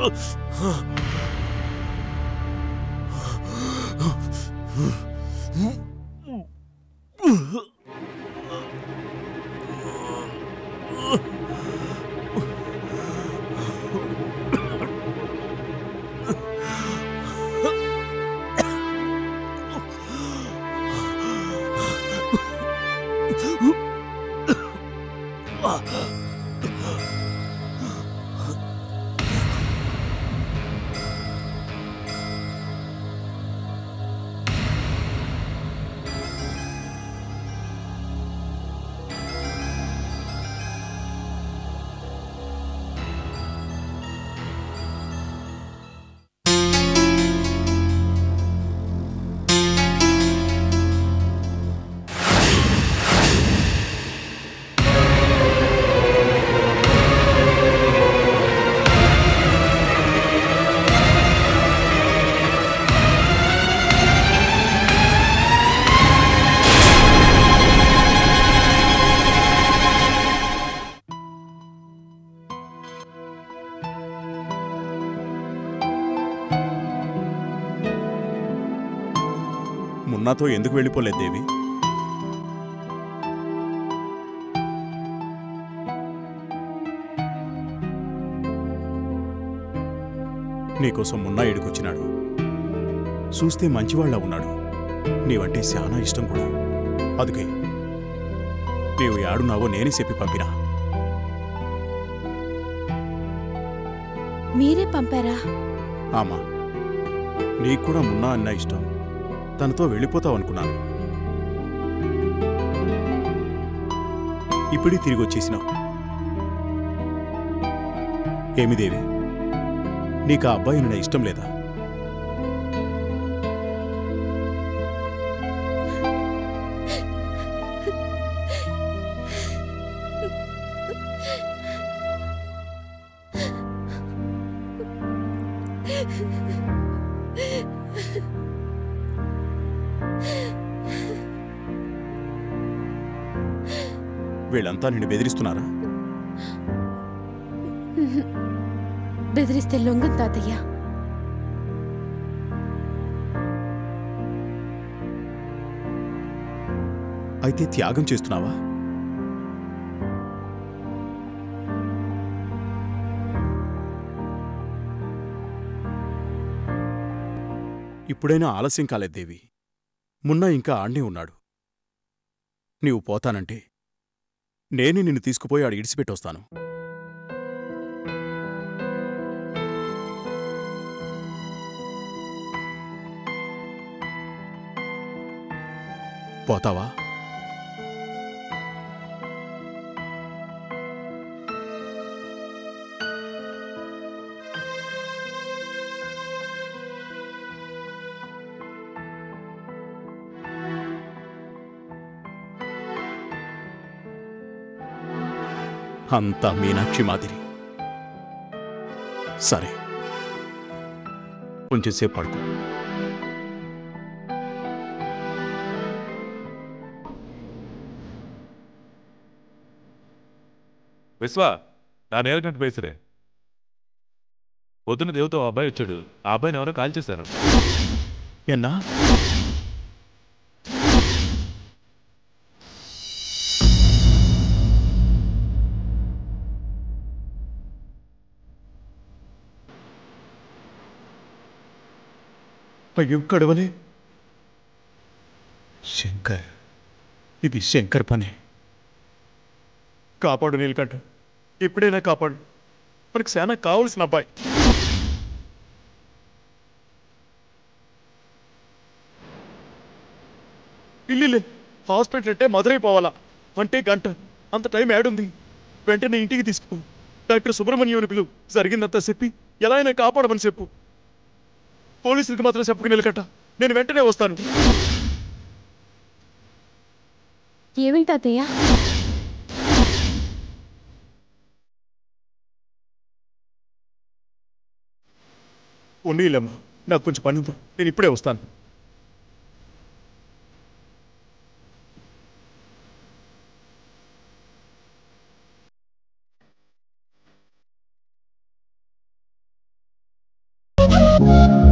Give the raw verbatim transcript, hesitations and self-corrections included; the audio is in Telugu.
మున్నాతో ఎందుకు వెళ్ళిపోలేదు దేవి? నీకోసం మున్నా ఏడుకొచ్చినాడు. చూస్తే మంచివాళ్లా ఉన్నాడు. నీవంటే చాలా ఇష్టం కూడా. అందుకే నీవు యాడున్నావో నేనే చెప్పి పంపినా. మీరే పంపారా? ఆమా, నీకు కూడా మున్నా అన్న ఇష్టం. తనతో వెళ్ళిపోతావు అనుకున్నాను. ఇప్పుడే తిరిగి వచ్చేసినావు. ఏమి దేవి, నీకు ఆ అబ్బాయి నా ఇష్టం లేదా? వీళ్ళంతా నిన్ను బెదిరిస్తున్నారా? బెదిరిస్తే లొంగం తాతయ్య. అయితే త్యాగం చేస్తున్నావా? ఇప్పుడైనా ఆలస్యం కాలేదు దేవి. మున్నా ఇంకా ఆడ్నే ఉన్నాడు. నీవు పోతానంటే నేనే నిన్ను తీసుకుపోయి ఆడు ఇడిసిపెట్టొస్తాను. పోతావా? అంతా మీనాక్షి మాదిరి. సరే, కొంచెంసేపు పడుకో. విశ్వా, నా నేలకంట పేసరే. పొద్దున్న దేవతో ఆ అబ్బాయి వచ్చాడు. ఆ అబ్బాయిని ఎవరో కాల్ చేశారు. ఎన్నా? అయ్యో కడవలే. శంకర్, ఇది శంకర్ పని. కాపాడు నీలకంఠ, ఇప్పుడైనా కాపాడు. మనకు చాలా కావలసిన అబ్బాయి. ఇల్లు హాస్పిటల్ అంటే మదురై పోవాలా అంటే గంట. అంత టైం యాడుంది? వెంటనే ఇంటికి తీసుకుపో. డాక్టర్ సుబ్రహ్మణ్యం పిలువు. జరిగిందంతా చెప్పి ఎలా అయినా కాపాడమని చెప్పు. పోలీసులకు మాత్రం చెప్పుకు నిలకట. నేను వెంటనే వస్తాను. ఏమిటి తాతయ్య? ఉన్నీలమ్మా, నాకు కొంచెం పని ఉంది. నేను ఇప్పుడే వస్తాను. ఆ